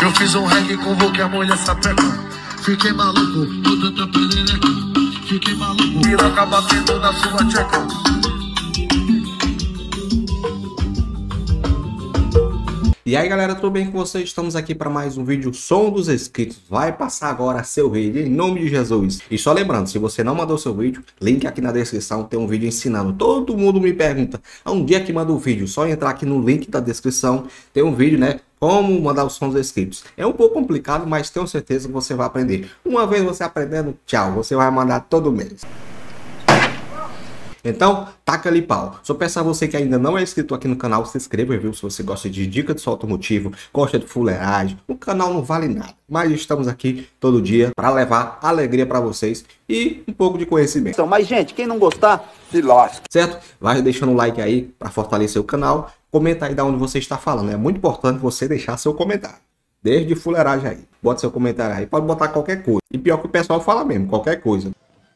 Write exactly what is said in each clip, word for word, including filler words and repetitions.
Eu fiz um reggae, convoquei a mulher sapeca. Fiquei maluco, toda tua perereca. Fiquei maluco, piroca batendo na sua tcheca. E aí galera, tudo bem com vocês? Estamos aqui para mais um vídeo Som dos Inscritos. Vai passar agora seu vídeo, em nome de Jesus. E só lembrando, se você não mandou seu vídeo, link aqui na descrição, tem um vídeo ensinando. Todo mundo me pergunta, onde é que manda o vídeo? Só entrar aqui no link da descrição, tem um vídeo, né? Como mandar os sons inscritos. É um pouco complicado, mas tenho certeza que você vai aprender. Uma vez você aprendendo, tchau, você vai mandar todo mês. Então, taca ali pau. Só peço a você que ainda não é inscrito aqui no canal, se inscreva, viu? Se você gosta de dica de som automotivo, gosta de fuleiragem, o canal não vale nada. Mas estamos aqui todo dia para levar alegria para vocês e um pouco de conhecimento. Mas, gente, quem não gostar, se lasca. Certo? Vai deixando um like aí para fortalecer o canal. Comenta aí de onde você está falando. É muito importante você deixar seu comentário. Desde fuleiragem aí. Bota seu comentário aí. Pode botar qualquer coisa. E pior que o pessoal fala mesmo, qualquer coisa.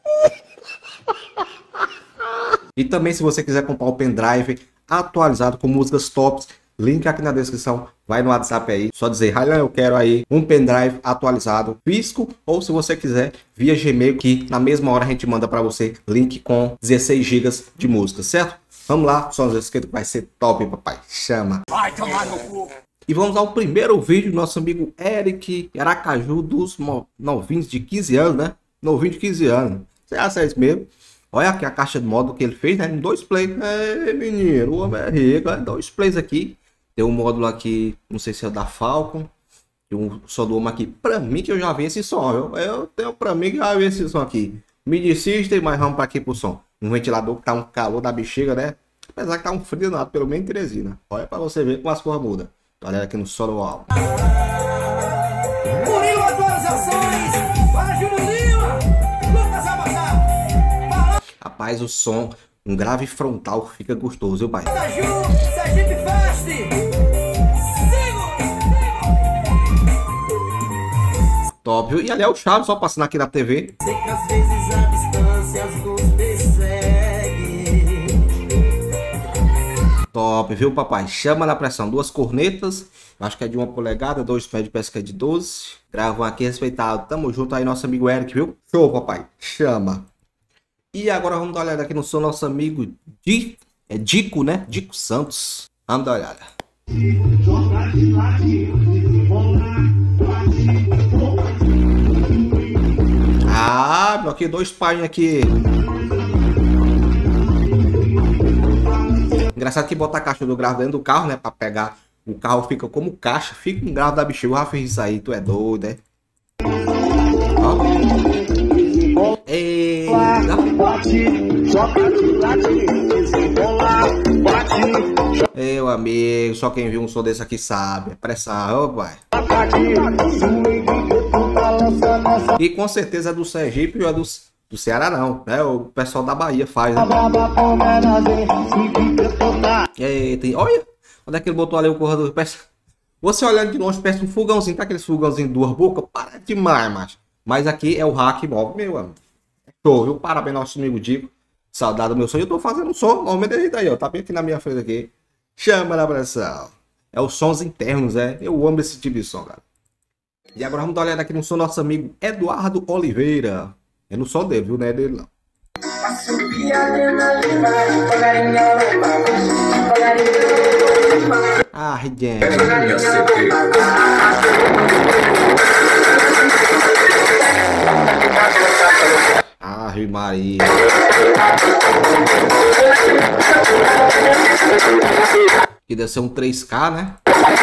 E também, se você quiser comprar o pendrive atualizado com músicas tops, link aqui na descrição, vai no WhatsApp aí, só dizer, Raylan, eu quero aí um pendrive atualizado físico, ou se você quiser, via Gmail, que na mesma hora a gente manda para você link com dezesseis gigas de música, certo? Vamos lá, Som dos Inscritos, vai ser top, papai, chama! Vai tomar no cu! E vamos ao primeiro vídeo do nosso amigo Eric Aracaju, dos novinhos de quinze anos, né? Novinho de quinze anos, você acha isso mesmo? Olha aqui a caixa de módulo que ele fez, né? Em dois plays. É, menino, o homem é rico. É dois plays aqui. Tem um módulo aqui, não sei se é da Falcon. Tem um som do homem aqui. Pra mim que eu já vi esse som, viu? Eu tenho pra mim que já vi esse som aqui. Midi System, mas vamos pra aqui pro som. Um ventilador que tá um calor da bexiga, né? Apesar que tá um frio nada, pelo menos em Teresina. Olha pra você ver como as coisas mudam. Olha aqui no solo álbum. Murilo atualizações para Júlio Lima, Lucas Abassar. Rapaz, o som, um grave frontal fica gostoso, viu, pai? Top, viu? E ali é o Chaves, só passando aqui na T V. Sei que às vezes a distância nos persegue. Top, viu, papai? Chama na pressão. Duas cornetas, acho que é de uma polegada, dois pés de pesca de doze. Gravam aqui, respeitado. Tamo junto aí, nosso amigo Eric, viu? Show, papai. Chama. E agora vamos dar uma olhada aqui no som do nosso amigo Di, é Dico, né? Dico Santos. Vamos dar uma olhada. Ah, bloqueei dois pais aqui. Engraçado que botar a caixa do grave dentro do carro, né? Pra pegar. O carro fica como caixa. Fica um grave da bexiga. Eu já fiz isso aí. Tu é doido, né? Ó. Eita. Meu amigo, só quem viu um som desse aqui sabe. Pressão, ó, pai. E com certeza é do Sergipe ou é do, do Ceará, não, né? O pessoal da Bahia faz, né? Eita, olha. Onde é que ele botou ali o corredor? Você olhando de longe, parece um fogãozinho. Tá aquele fogãozinho de duas bocas? Para demais, macho. Mas aqui é o hack móvel, meu amigo. Show, viu? Parabéns, nosso amigo Dico. Saudade do meu sonho. Eu tô fazendo um som. Normalmente ele tá aí, ó. Tá bem aqui na minha frente aqui. Chama na pressão. É os sons internos, é. Eu amo esse tipo de som, cara. E agora vamos dar uma olhada aqui no som do nosso amigo Eduardo Oliveira. É no som dele, viu? Não é dele, não. Ah, gente. Ah, Maria. Que deve ser um três K, né?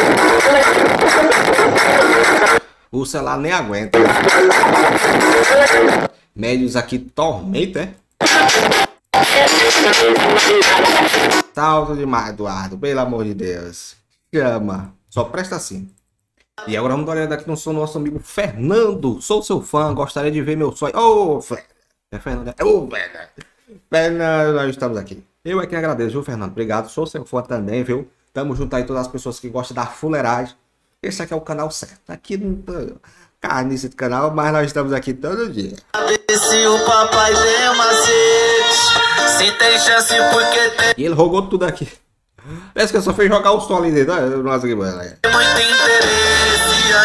O celular nem aguenta. Médios aqui, tormenta, é? Tá alto demais, Eduardo. Pelo amor de Deus. Chama. Só presta assim. E agora vamos dar uma olhada aqui no som do nosso amigo Fernando. Sou seu fã, gostaria de ver meu sonho. Ô, oh, Fernando. É Fernando. Ô, oh, Fernando. Fernando, nós estamos aqui. Eu é quem agradeço, viu, Fernando? Obrigado. Sou seu fã também, viu? Tamo junto aí, todas as pessoas que gostam da fuleiragem. Esse aqui é o canal certo. Aqui não tem carniça de canal, mas nós estamos aqui todo dia. Se o papai der macete, se tem chance porque tem. E ele rogou tudo aqui. Parece que eu só fez jogar o som ali dentro. Nossa, que boa. Muito interesse,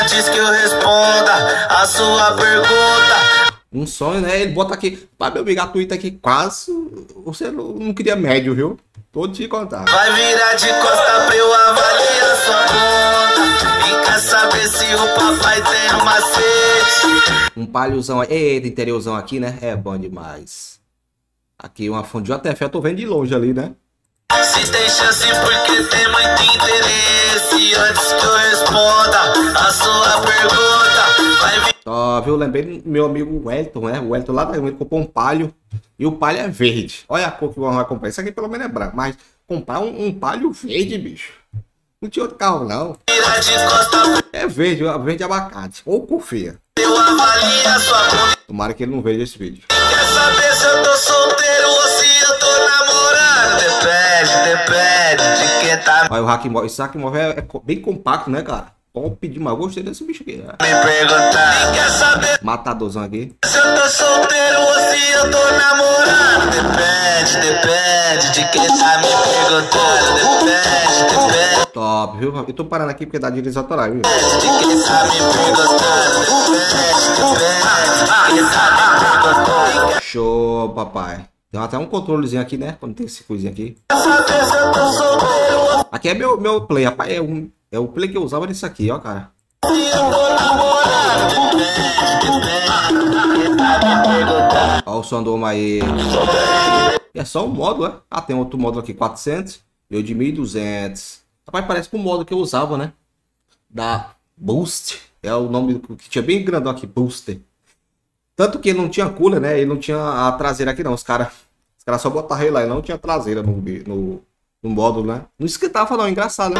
antes que eu responda a sua pergunta. Um sonho, né? Ele bota aqui, para meu amigo, a Twitter aqui, quase você não, não queria médio, viu? Tô te contar. Vai virar de costa pra eu avaliar sua conta. E quer saber se o papai tem um macete? Um palhozão aí. Eita, interiorzão aqui, né? É bom demais. Aqui uma fonte de J F, eu tô vendo de longe ali, né? Se tem chance porque tem muito interesse. Antes que eu responda a sua pergunta, vai vir. Ó, viu? Lembrei do meu amigo Wellington, né? O Wellington lá da ele comprou um palho. E o palho é verde. Olha a cor que o Juan vai comprar. Isso aqui pelo menos é branco. Mas comprar um, um palho verde, bicho. Não tinha outro carro, não. Virar de costa É verde, verde abacate. Ou cor feia. pra eu avaliar sua conta. Tomara que ele não veja esse vídeo. Quer saber se eu tô solteiro ou se eu tô namorando? Depende, depende de quem tá Olha o Hackmove. Esse Hackmove é, é bem compacto, né, cara? Top demais. Gostei desse bicho aqui, né? me perguntando. Quer saber Matadorzão aqui. se eu tô solteiro ou se eu tô namorando? Depende, depende de quem tá me perguntando. Depende, depende Top, viu? Eu tô parando aqui porque dá direitos autorais, viu? de quem tá me perguntando. Depende, depende de quem tá me perguntando. Show, papai. Tem até um controlezinho aqui, né? Quando tem esse coisinho aqui. Quer saber se eu tô solteiro Aqui é meu, meu play, rapaz. É, um, é o play que eu usava nisso aqui, ó, cara. ou se eu tô namorando? Depende, depende de quem tá me perguntando. Ó o som do homem aí. E é só um módulo, né? Ah, tem outro módulo aqui, quatrocentos. E o de mil e duzentos. Rapaz, parece com o módulo que eu usava, né? Da Boost. É o nome que tinha bem grandão aqui, Booster. Tanto que não tinha cooler, né? E não tinha a traseira aqui, não. Os caras os cara só botaram ele lá e não tinha traseira no, no, no módulo, né? Não esquentava, não. Engraçado, né?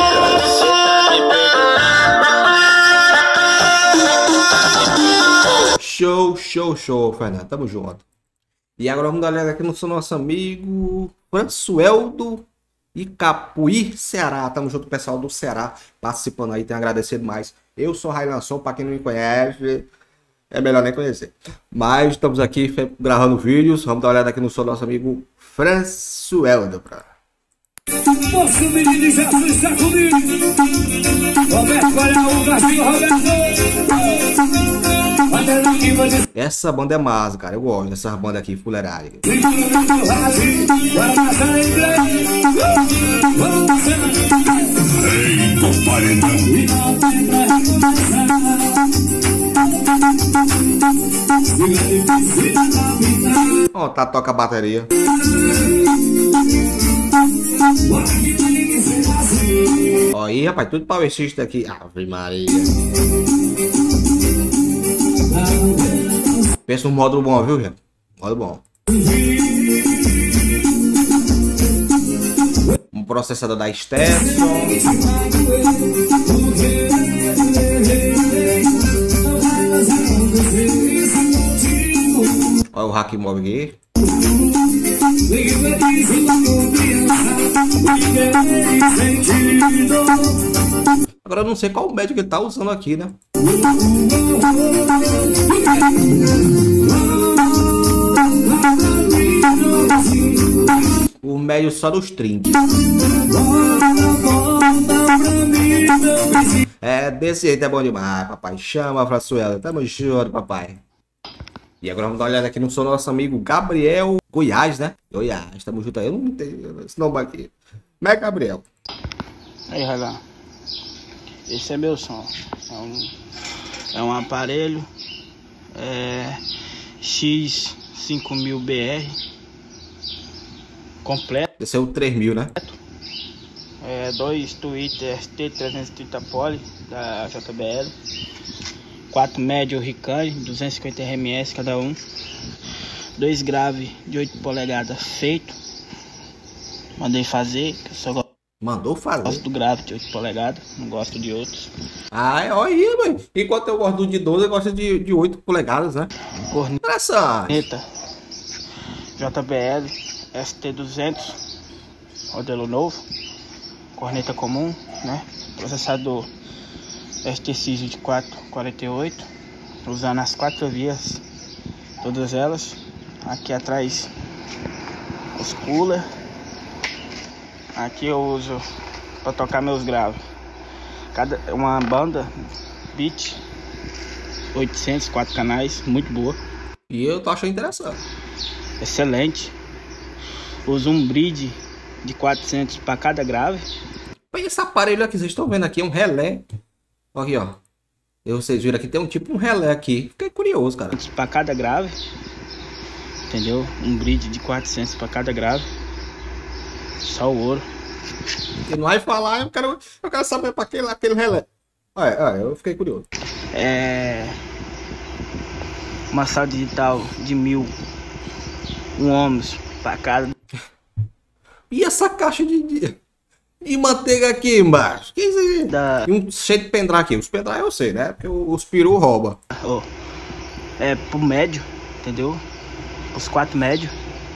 Show, show, show, Fernando. Tamo junto. E agora vamos dar uma olhada aqui no nosso amigo Françoeldo e Capuí, Ceará. Tamo junto, pessoal do Ceará participando aí. Tenho agradecido mais. Eu sou Railanson, para quem não me conhece, é melhor nem conhecer. Mas estamos aqui gravando vídeos. Vamos dar uma olhada aqui no nosso amigo Françoeldo. Pra... Nosso menino já está comigo. Roberto, olha o Garfinho, Roberto. Essa banda é massa, cara. Eu gosto dessas bandas aqui, fuleiragem. Ó, tá, toca a bateria. Ó, aí, rapaz, tudo power system aqui. Ave Maria. Pensa um módulo bom, viu, gente? Módulo bom. Um processador da Stetson. Olha o Hackmove aqui. Agora eu não sei qual médio que ele tá usando aqui, né? O médio só dos trinta. É, desse jeito é bom demais, papai. Chama, Françoeldo. Tamo junto, papai. E agora vamos dar uma olhada aqui no seu nosso amigo Gabriel Goiás, né? Goiás, tamo junto aí. Eu não entendo esse nome aqui. Como é, Gabriel? Aí, Railan. Esse é meu som. É um, é um aparelho é, X cinco mil B R completo. Esse é o três mil, né? É, dois Twitter S T trezentos e trinta Poly da J B L. Quatro médio Ricane, duzentos e cinquenta R M S cada um. Dois grave de oito polegadas feito. Mandei fazer, que eu só gosto. Mandou fazer. Gosto do grave de oito polegadas, não gosto de outros. Ah, é, olha aí, mano. Enquanto eu gosto do de doze, eu gosto de, de oito polegadas, né? Corneta Interessante. J B L S T duzentos, modelo novo. Corneta comum, né? Processador S T X vinte e quatro quarenta e oito. Usando as quatro vias, todas elas. Aqui atrás os cooler. Aqui eu uso para tocar meus graves. Cada uma banda Beat oitocentos, quatro canais, muito boa. E eu tô achando interessante. Excelente. Uso um bridge de quatrocentos para cada grave. E esse aparelho aqui, vocês estão vendo aqui, é um relé. Aqui, ó. E vocês viram aqui, tem um tipo um relé aqui. Fiquei curioso, cara. Para cada grave. Entendeu? Um bridge de quatrocentos para cada grave. Só o ouro. E não vai falar, eu quero, eu quero saber para aquele, aquele relé. Olha, olha, eu fiquei curioso. É... Uma sala digital de mil. Um ohms para cada. E essa caixa de, de, de manteiga aqui embaixo? Que isso aí? Da... E um cheio de pendrive aqui. Os pendrive eu sei, né? Porque os peru rouba. Oh. É pro médio, entendeu? Os quatro médios.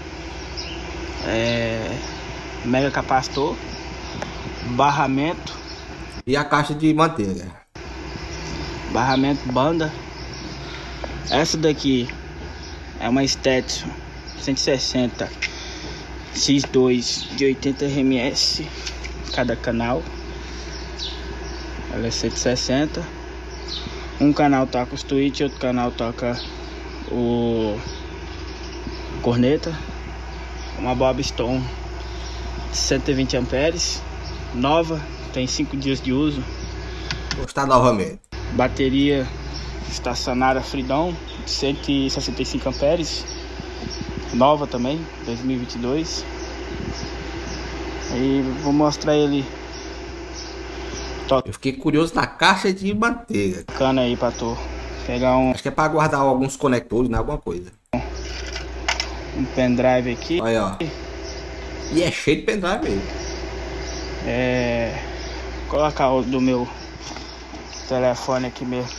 É... Mega capacitor. Barramento. E a caixa de manteiga? Barramento banda. Essa daqui é uma Stetson cento e sessenta X dois de oitenta RMS cada canal. Ela é cento e sessenta. Um canal toca os tweets, outro canal toca o corneta. Uma Bob Stone de cento e vinte amperes, nova, tem cinco dias de uso. Gostar novamente. Bateria estacionária Freedom de cento e sessenta e cinco amperes, nova também, dois mil e vinte e dois. Aí vou mostrar ele. Eu fiquei curioso na caixa de manteiga. Cana aí pra tu pegar um, Acho que é para guardar alguns conectores, né? Alguma coisa. um pendrive aqui. Aí, ó. E é cheio de pendrive aí. É, colocar o do meu telefone aqui mesmo.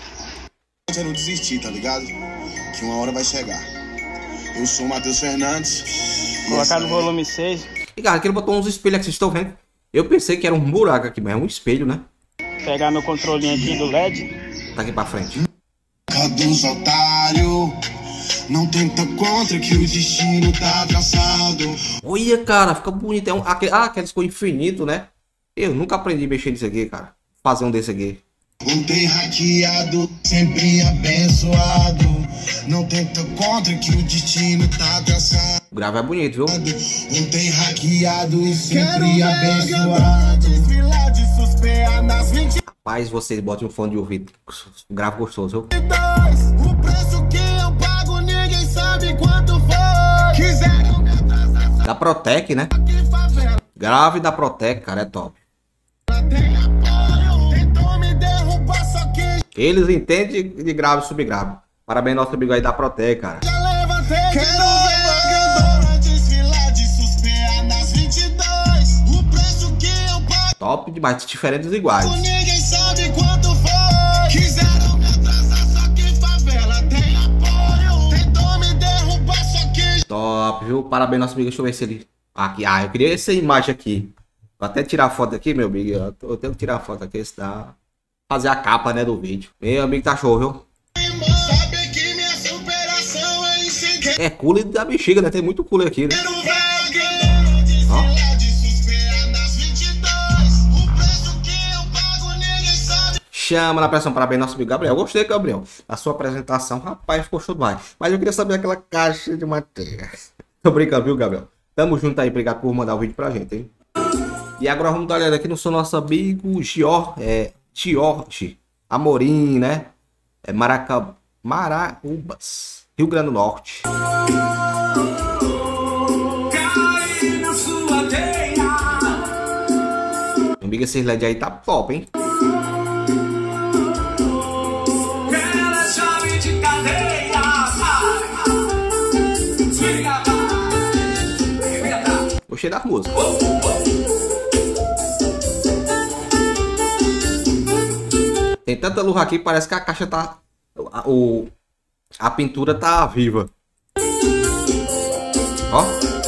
Eu não desistir, tá ligado? Que uma hora vai chegar. Eu sou o Matheus Fernandes. Colocar no volume seis. E cara, aqui ele botou uns espelhos aqui, vocês estão vendo? Eu pensei que era um buraco aqui, mas é um espelho, né? Pegar meu controlinho aqui do L E D. Tá aqui pra frente. Dos otários, não tenta contra que o destino tá traçado. Olha, cara, fica bonito. É um, aquele, ah, aqueles com infinito, né? Eu nunca aprendi a mexer nisso aqui, cara. Fazer um desse aqui. Ontem hackeado, sempre abençoado. Não tenta contra que o destino tá traçado. O grave é bonito, viu? Ontem hackeado e sempre abençoado. Desfilar de suspeita nas vinte e Rapaz, vocês botem um fone de ouvido. O grave gostoso, viu? dois. O preço que eu pago, ninguém sabe quanto foi. Quiseram me atrasar, Da Protec, né? que favela Grave da Protec, cara, é top. tem apoio. Tentou me derrubar, só que Eles entendem de grave e subgrave. Parabéns, nosso amigo aí da Protec, cara. já levantei. Quero ver vagandona desfilar de suspeita nas vinte e dois. O preço que eu pago, Top demais, diferentes e iguais. ninguém sabe quanto foi. Quiseram me atrasar, só que favela tem apoio. Tentou me derrubar, só que Top, viu? Parabéns, nosso amigo. Deixa eu ver se ele... Aqui, ah, eu queria essa imagem aqui. Vou até tirar a foto aqui, meu amigo. Eu tô- eu tenho que tirar a foto aqui, se dá... Fazer a capa, né, do vídeo. Meu amigo, tá show, viu? sabe que minha superação é sem querer. É cooler da bexiga, né? Tem muito cooler aqui, né? Vagandona desfilar de suspeita nas vinte e dois. O preço que eu pago, ninguém sabe. Chama na pressão. Parabéns, nosso amigo Gabriel. Gostei, Gabriel. A sua apresentação, rapaz, ficou show demais. Mas eu queria saber aquela caixa de manteiga. Tô brincando, viu, Gabriel? Tamo junto aí. Obrigado por mandar o vídeo pra gente, hein? E agora vamos dar uma olhada aqui no seu nosso amigo Gior, é, Giorgi Amorim, né? É Maraca, Maraúbas, Rio Grande do Norte. Cai na sua teia. Meu amigo, esse L E D aí tá top, hein? Ela é chave de cadeia. Desliga, vai. Gostei das músicas. Tem tanta luz aqui, parece que a caixa tá... A, o, a pintura tá viva. Ó.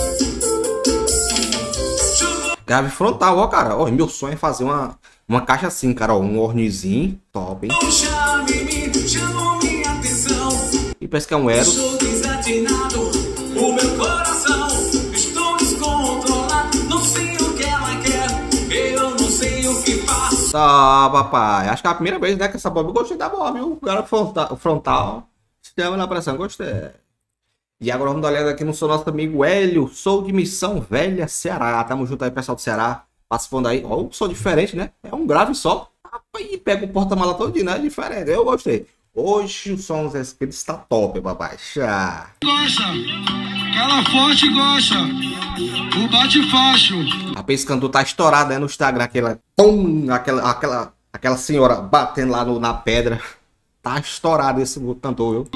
Grave frontal, ó, cara. Ó, meu sonho é fazer uma, uma caixa assim, cara. Ó, um ornizinho top, hein? Chame-me, chamou minha atenção. E parece que é um Eros. Estou desatinado, o meu coração. Estou descontrolado, não sei o que ela quer. Eu não sei o que faço. Tá, papai. Acho que é a primeira vez, né, que essa Bob eu gostei da Bob, viu? O cara frontal, frontal. Sistema na pressão, gostei. E agora vamos dar uma olhada aqui no seu nosso amigo Hélio. Sou de Missão Velha, Ceará. Tamo junto aí, pessoal do Ceará. Participando aí. Ó, o som diferente, né? É um grave só. E pega o porta-mala todinho, né? Diferente. Eu gostei. Hoje o som está top, papai. Chá. Gosta, cala forte gosta, o bate facho. A esse cantor tá estourado aí no Instagram, aquela, pum, aquela, aquela, aquela senhora batendo lá no, na pedra. Tá estourado esse cantor, viu?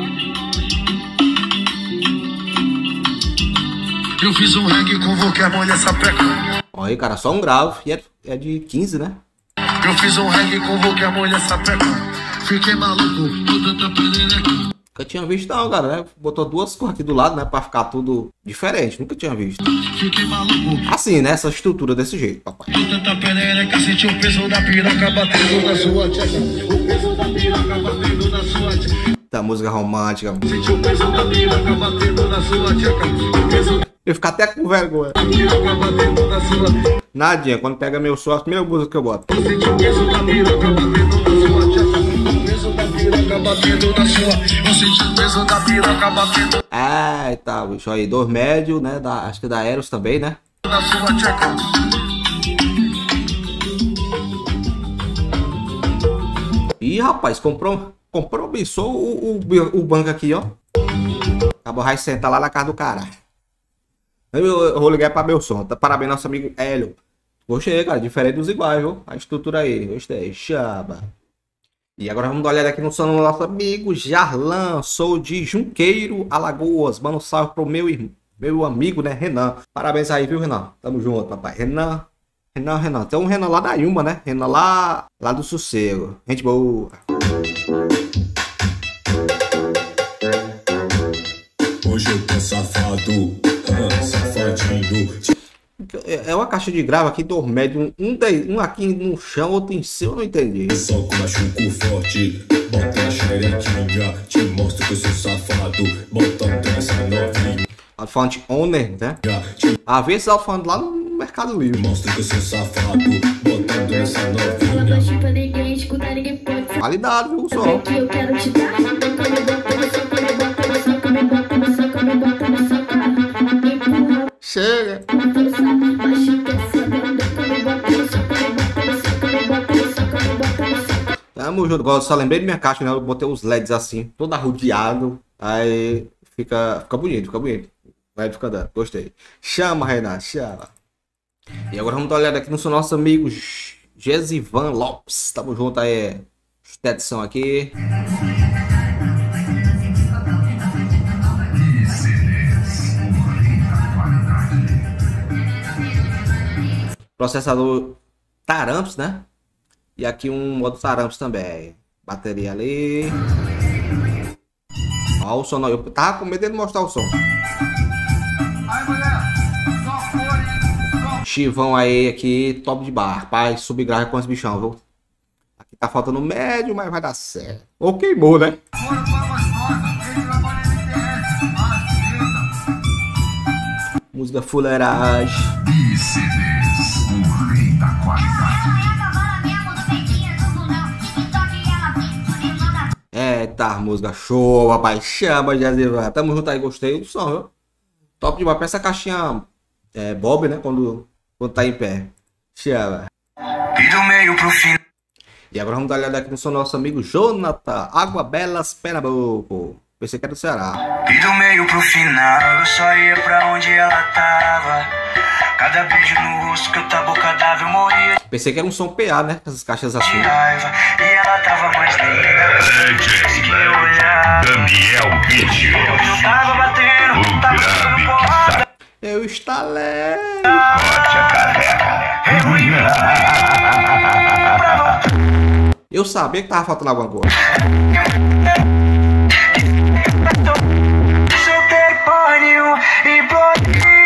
Eu fiz um reggae, convoquei a mulher sapeca. Olha aí, cara, só um grave. E é, é de quinze, né? Eu fiz um reggae, convoquei a mulher sapeca. Fiquei maluco, toda tanta perereca. Nunca tinha visto não, cara, né? Botou duas cores aqui do lado, né? Pra ficar tudo diferente. Nunca tinha visto. Fiquei maluco. Assim, né? Essa estrutura desse jeito, papai. Toda tanta perereca, senti o peso da piroca batendo na sua tcheca. O peso da piroca batendo na sua tcheca. Da música romântica. Senti o peso da piroca batendo na sua tcheca. O peso Eu ficar até com vergonha. da piroca batendo na sua. Nadinha, quando pega meu som, a primeira música que eu boto. Senti o peso da piroca batendo na sua tcheca. O peso da piroca batendo na sua. Eu senti o peso da piroca batendo Ah, tá, bicho aí. Dois médios, né? Da, acho que da Eros também, né? na sua tcheca. Ih, rapaz, comprou, compromissou o, o, o banco aqui, ó. Acabou, vai sentar lá na casa do cara. Eu, eu vou ligar para meu som. Parabéns, nosso amigo Hélio. Gostei, cara. Diferente dos iguais, viu? A estrutura aí. Gostei. Chama. E agora vamos dar uma olhada aqui no som do nosso amigo Jarlan. Sou de Junqueiro, Alagoas. Manda um salve pro meu irmão. Meu amigo, né? Renan. Parabéns aí, viu, Renan? Tamo junto, papai. Renan. Renan, Renan. Tem um Renan lá da Yuma, né? Renan lá, lá do Sossego. Gente boa. Hoje eu tô safado, ah, safadinho. É uma caixa de grava aqui, dois médios. Um, um, um aqui no chão, outro em cima. Eu não entendi. Só com machuco forte, bota a xerequinha. Te mostro que eu sou safado, botando essa novinha. Alto-falante Owner, né? A ver esse alto-falante lá no Mercado Livre. Mostra que eu sou safado, botando essa novinha. Baixo pra ninguém escutar, ninguém pode saber Qualidade, viu, o som. que eu quero te dar. Come, bota no soco, me bota no soco, me bota no soco, me bota no soco. Empurra, Chega. força, baixo descendo. Come, bota no soco, me bota no soco, me bota no soco, me bota no soco. Tamo junto. Eu só lembrei de minha caixa, né? Eu botei os L E Ds assim, todo arrodeado. Aí fica, fica bonito, fica bonito. Vai ficar dando. Gostei. Chama, Renato, chama. E agora vamos dar uma olhada aqui no seu nosso amigo Gesivan Lopes. Tamo junto aí. Estetson aqui. Processador Taramps, né? E aqui um modo Taramps também. Bateria ali. Ó o som. Eu tava com medo de mostrar o som. Chivão aí, aqui, top de bar. Pai, subgrave com os bichão, viu? Aqui tá faltando médio, mas vai dar certo. Ou queimou, né? Música fuleiragem. Eita, música show, papai. Chama, Jesivan. Tamo junto aí, gostei do som, viu? Top de bar. Pra essa caixinha é, Bob, né? Quando, quando tá em pé. Chama. E do meio pro fim. E agora vamos dar uma olhada aqui no seu nosso amigo Jonathan. Água Belas, Pernambuco. Pensei que era do Ceará. E do meio pro final, eu só ia pra onde ela tava. Cada beijo no rosto que eu tava bocadava, eu morria Pensei que era um som P A, né? Essas caixas de assim. raiva. E ela tava mais linda. Se que eu olhava, Daniel Vídeo, eu tava batendo, tava dando porrada. Eu estalei. Forte a carrega. Eu sabia que tava faltando alguma coisa. Soltei porra nenhuma e bloqueei.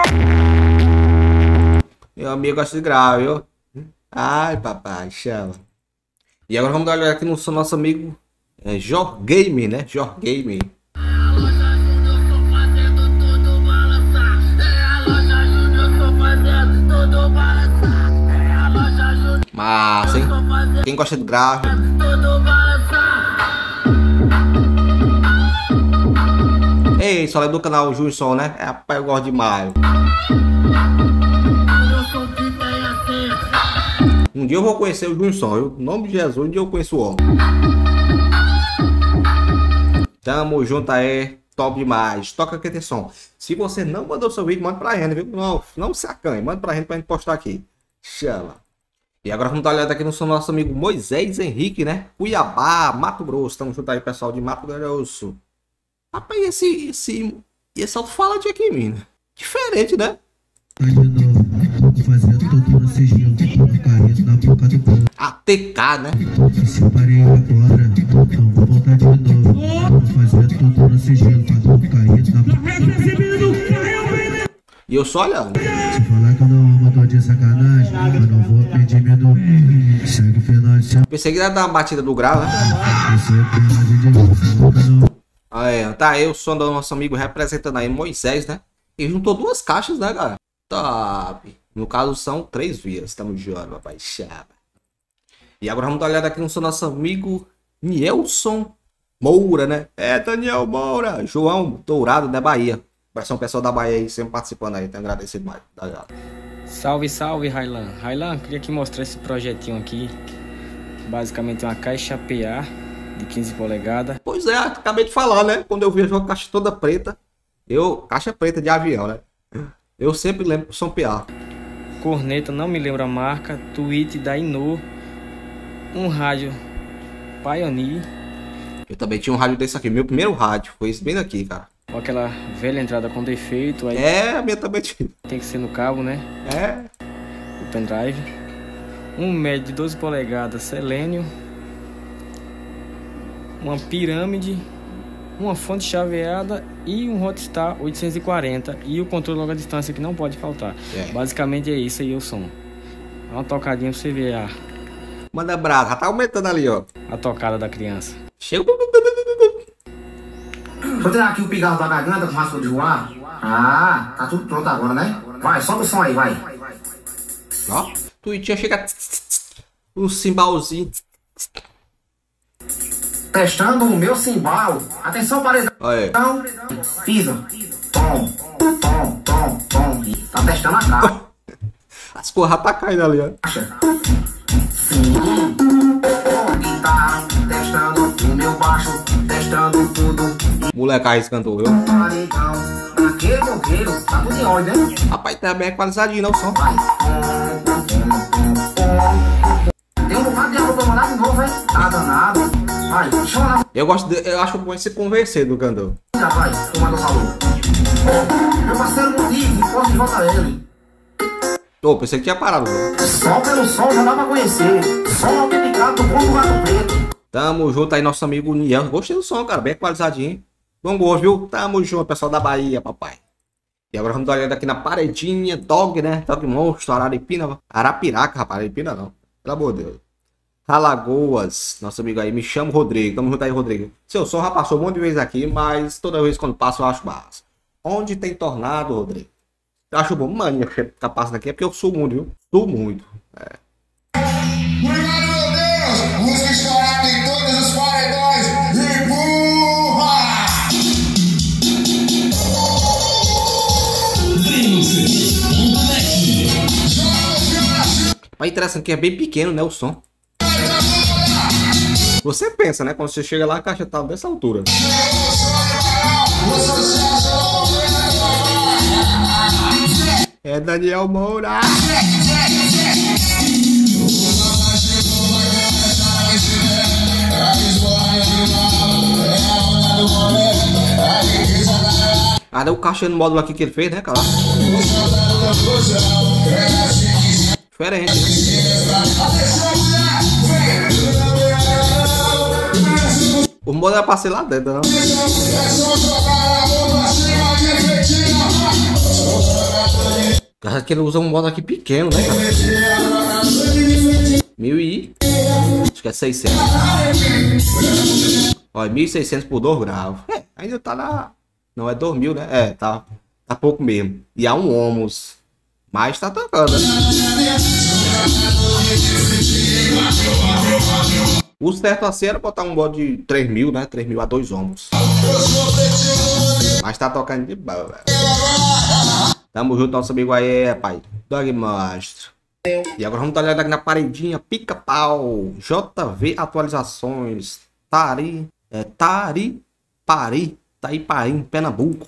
Meu amigo gosta de grave, viu? Ai, papai, chama. E agora vamos dar uma olhada aqui no nosso amigo é, Jorgame, né? Jorgame. Massa, hein? Quem gosta de grave? Ei, só é do canal Juizão, né? É, rapaz, eu gosto demais. Um dia eu vou conhecer o Juizão, viu? Em nome de Jesus, um dia eu conheço o homem. Tamo junto aí, top demais. Toca aqui, atenção. Se você não mandou seu vídeo, manda pra gente, viu? Não, não se acanhe, manda pra gente pra gente postar aqui. Chama. E agora vamos dar uma olhada aqui no nosso amigo Moisés Henrique, né? Cuiabá, Mato Grosso. Tamo junto aí, pessoal de Mato Grosso. Rapaz, esse, esse, esse alto-falante aqui, menino. Diferente, né? A T K, né? Se parei agora, então vou voltar de novo. Vou fazer tudo no sigilo pra não cair na boca. E eu só olhando. Se falar que eu não amo, tô de sacanagem. Eu não vou pedir medo. Segue o final de semana. Pensei que ia dar uma batida do grau, né? Você é de aí, tá aí o som do nosso amigo representando aí Moisés, né? E juntou duas caixas, né, galera? Top. No caso são três vias. Estamos de hora, papai. Chava. E agora vamos dar uma olhada aqui no som do nosso amigo Nielson Moura, né? É, Daniel Moura. João Dourado, da Bahia. Versão pessoal da Bahia aí, sempre participando aí. Tenho agradecido mais. Tá. Salve, salve, Railan. Railan, queria aqui mostrar esse projetinho aqui. Basicamente uma caixa P A de quinze polegadas. Pois é, acabei de falar, né? Quando eu vejo uma caixa toda preta, eu... Caixa preta de avião, né? Eu sempre lembro que são P A. Corneta, não me lembro a marca. Tweet da Inu. Um rádio Pioneer. Eu também tinha um rádio desse aqui. Meu primeiro rádio foi esse bem daqui, cara. Com aquela velha entrada com defeito. Aí é, a minha também tinha. Tem que ser no cabo, né? É. O pendrive. Um médio de doze polegadas selênio. Uma pirâmide. Uma fonte chaveada e um Hotstar oitocentos e quarenta. E o controle longa distância que não pode faltar. É. Basicamente é isso aí o som. Dá uma tocadinha pra você ver a... Manda brasa, já tá aumentando ali, ó. A tocada da criança. Chega. Vou tirar aqui o pigarro da garganta com raspa de voar. Ah, tá tudo pronto agora, né? Vai, solta o som aí, vai. Ó, Twitchinha chega... O cimbalzinho. Testando o meu cimbal. Atenção, paredão. Então, pisa. Tom, tom, tom, tom. Tá testando a caixa. As corras tá caindo ali, ó. Sim. Tá testando o meu baixo. Testando tudo. Moleque arriscando, viu? Paredão. Aquele moqueiro. Tá tudo em ordem, né? Rapaz, tá bem equalizadinho, não, som. Vai. Tem um bocado de água pra mandar de novo, hein? Tá danado. Vai, chora. Eu gosto de, eu acho bom se convencer do Gandão. Já vai, tomando valor. Meu parceiro motivo, posso voltar ele. Ô, pensei que tinha parado, viu? Só pelo sol já dá pra conhecer. Sol autenticado do bom do gato preto. Tamo junto aí, nosso amigo Niel. Gostei do som, cara, bem equalizadinho. Bom gosto, viu? Tamo junto, pessoal da Bahia, papai. E agora vamos dar uma olhada aqui na paredinha. Dog, né? Dog Monstro, Araripina. Arapiraca, rapaz. Araripina não. Pelo amor de Deus. Alagoas, nosso amigo aí, me chamo Rodrigo. Tamo junto aí, Rodrigo. Seu som já passou um monte de vezes aqui, mas toda vez quando passa eu acho massa. Onde tem tornado, Rodrigo? Eu acho bom, mania, ficar passando aqui é porque eu sou muito, viu? Sou muito. É. Obrigado, meu Deus! Música estourada em todos os paredões. Empurra! Mas interessante que é bem pequeno, né, o som. Você pensa, né, quando você chega lá a caixa tá dessa altura. É Daniel Moura. Ah, deu o caixa no módulo aqui que ele fez, né, cara? Diferente, né? O módulo é pra ser lá dentro, não? Acho que ele usa um módulo aqui pequeno, né, cara? Mil e... Acho que é seiscentos. Olha, mil e seiscentos por dois graus. É, ainda tá na... Não, é dois mil, né? É, tá... Tá pouco mesmo. E há um Omos. Mas tá tocando, né? O certo assim era botar um bode de três mil, né? três mil a dois ombros. Mas tá tocando de boa. Tamo junto, nosso amigo aí, pai. Dog Monstro. E agora vamos dar uma olhada aqui na paredinha. Pica-pau. J V atualizações. Tari. É, Tari. Pari. Taiparim, Pernambuco.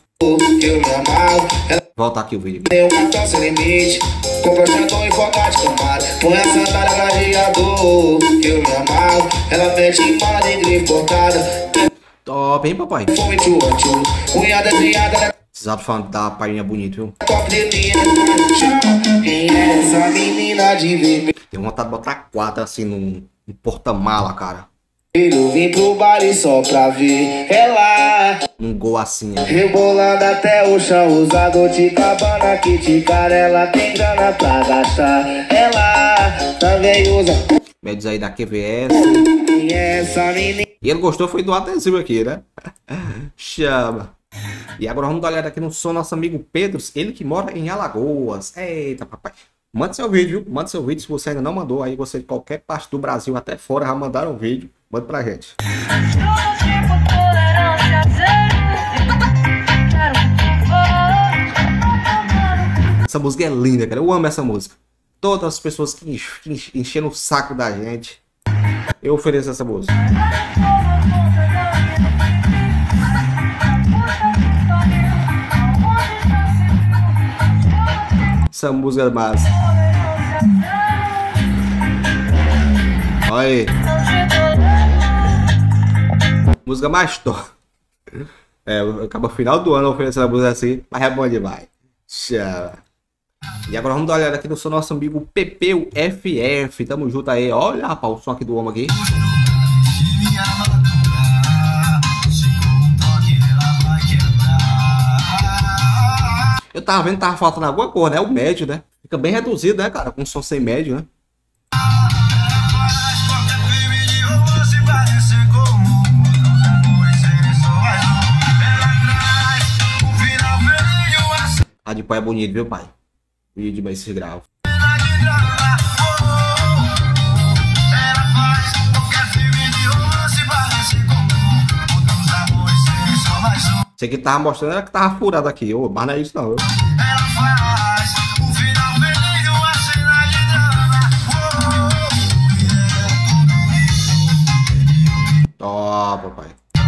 Volta aqui o vídeo. Meu cartão sem limite, com projetor e foca de tomada. Põe essa cara gladiador, que eu me amarro. Ela mete empada e grife cortada. Top, hein, papai? Fome tchu, tchu, unha desviada. Precisava falando da painha bonita, viu? Top de linha, quem é essa menina de vermelho? Tenho vontade de botar quatro assim num, num porta-mala, cara. Eu vim pro baile só pra ver ela. Um gol assim, ó. Rebolando até o chão, usado de cabana que de cara ela tem grana pra gastar. Ela também usa. Médios aí da Q V S. Quem é essa menina? E ele gostou foi do adesivo aqui, né? Chama. E agora vamos dar uma olhada aqui no som nosso amigo Pedro, ele que mora em Alagoas. Eita, papai. Manda seu vídeo, viu? Manda seu vídeo se você ainda não mandou. Aí você de qualquer parte do Brasil, até fora, já mandaram um vídeo. Manda pra gente. Essa música é linda, cara. Eu amo essa música. Todas as pessoas que encheram o saco da gente, eu ofereço essa música. Essa música é massa. Olha aí. Música mais top. É, acaba final do ano oferecendo a música assim, mas é bom demais. Chama. E agora vamos dar uma olhada aqui no seu nosso amigo P P, o F F. Tamo junto aí. Olha, rapaz, o som aqui do homem aqui. Eu tava vendo que tava faltando alguma cor, né? O médio, né? Fica bem reduzido, né, cara? Com som sem médio, né? A de pai é bonito, viu, pai? Vídeo, mas se grava. Você que tava mostrando era que tava furado aqui, ô, mas não é isso não. Ó, papai.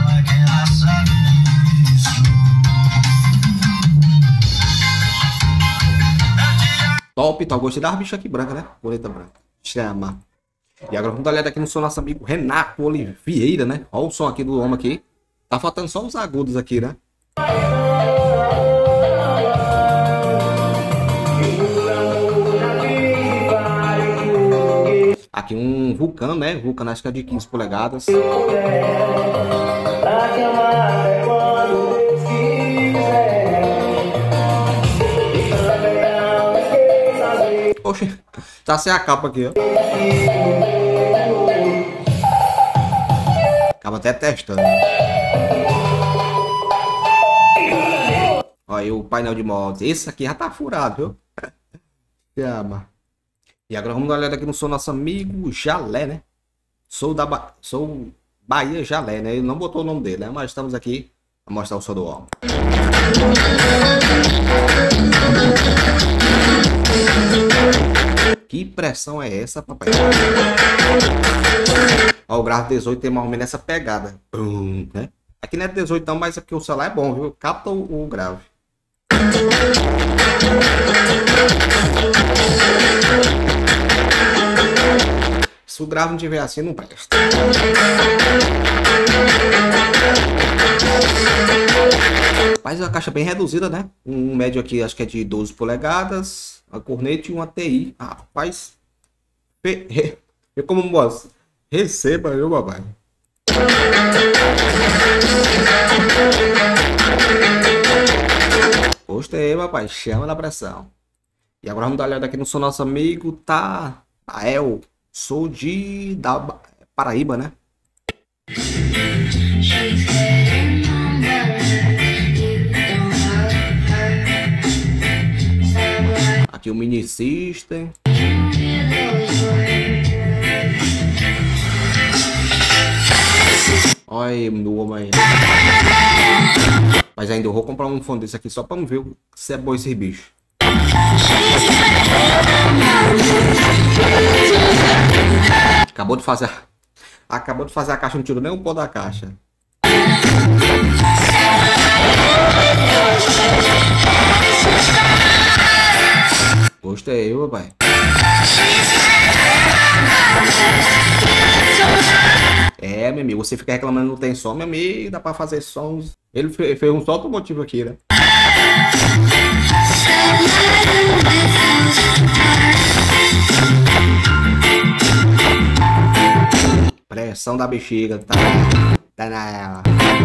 Top, top. Gostei das bichas aqui branca, né? Boleta branca. Chama. E agora vamos dar uma olhada aqui no som nosso amigo Renato Oliveira, né? Olha o som aqui do homem aqui. Tá faltando só os agudos aqui, né? Aqui um vulcão, né? Vulcão acho que é de quinze polegadas. Oxe, tá sem a capa aqui, ó. Acaba até testando. Olha aí o painel de mods. Esse aqui já tá furado, viu? Chama. E agora vamos dar uma olhada aqui no som nosso amigo Jalé, né? Sou da ba... Sou Bahia Jalé, né? Ele não botou o nome dele, né? Mas estamos aqui a mostrar o som do homem. Que pressão é essa, papai? Ó, o grave dezoito tem mais ou menos essa pegada. Bum, né? Aqui não é dezoito não, mas é porque o celular é bom, viu? Capta o, o grave. Se o grave não tiver assim, não presta. Mas a caixa bem reduzida, né? Um médio aqui, acho que é de doze polegadas. A corneta e uma T I. Ah, rapaz. Eu como moço. Receba, viu, papai? Gostei, papai. Chama na pressão. E agora vamos dar uma olhada aqui no som nosso amigo Tael. Sou de da Paraíba, né? Aqui o Mini System. Olha no homem. Mas ainda eu vou comprar um fone desse aqui só pra ver se é bom esse bicho. Acabou de fazer. Acabou de fazer a caixa, não tirou nem o pó da caixa. Gostei, meu pai. É, meu amigo, você fica reclamando não tem som, meu amigo, dá pra fazer sons. Ele fez um só automotivo aqui, né? Pressão da bexiga, tá? Tá na...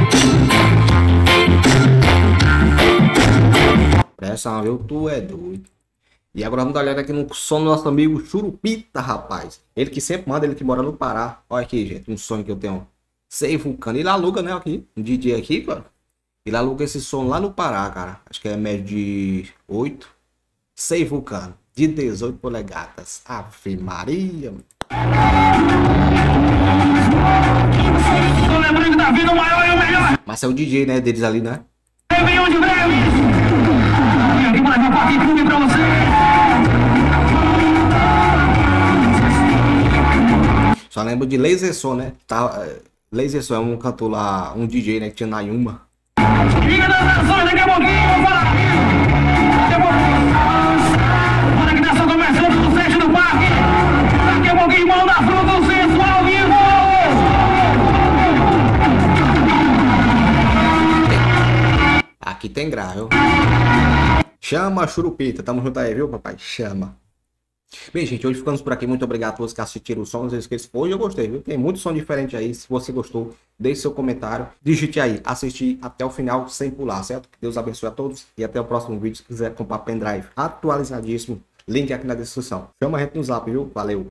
Pressão, viu? Tu é doido. E agora vamos dar uma olhada aqui no som do nosso amigo Churupita, rapaz. Ele que sempre manda, ele que mora no Pará. Olha aqui, gente, um sonho que eu tenho. Sei Vulcano. Ele aluga, né, aqui. Um D J aqui, cara. Ele aluga esse som lá no Pará, cara. Acho que é médio de oito. Sei Vulcano. De dezoito polegadas. Ave Maria. Mas é o D J, né, deles ali, né? Só lembro de Laser Som, né? Tá, Laser Som é um cantor lá, um D J, né? Que tinha na Yuma. Liga das nações, daqui a pouquinho, vamos falar. Daqui a pouquinho. Olha que nação começando no set do parque. Daqui a pouquinho, mão da fruta, o senso ao vivo. Aqui tem grave, viu? Chama Churupita, tamo junto aí, viu, papai? Chama. Bem, gente, hoje ficamos por aqui. Muito obrigado a todos que assistiram o som. Não se esqueça, hoje eu gostei, viu? Tem muito som diferente aí. Se você gostou, deixe seu comentário. Digite aí, assistir até o final sem pular, certo? Que Deus abençoe a todos e até o próximo vídeo. Se quiser comprar pendrive atualizadíssimo, link aqui na descrição. Chama a gente no zap, viu? Valeu!